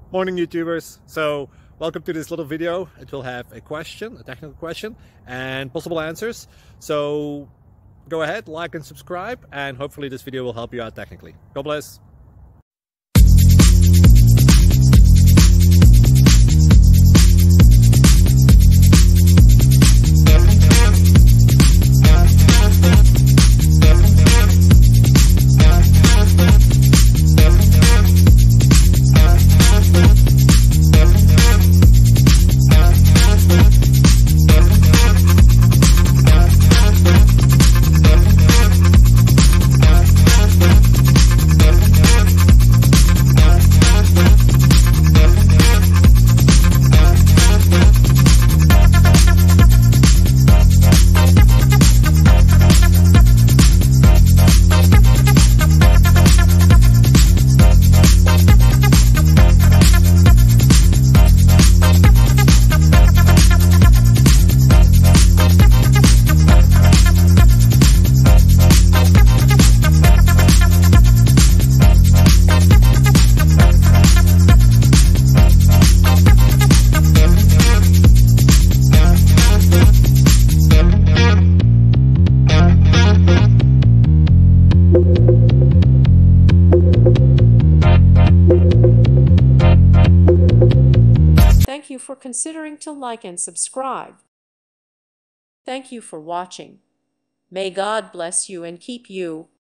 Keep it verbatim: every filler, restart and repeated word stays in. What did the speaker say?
Morning YouTubers. So welcome to this little video. It will have a question, a technical question, and possible answers. So go ahead, like and subscribe, and hopefully this video will help you out technically. God bless. Thank you for considering to like and subscribe. Thank you for watching. May God bless you and keep you.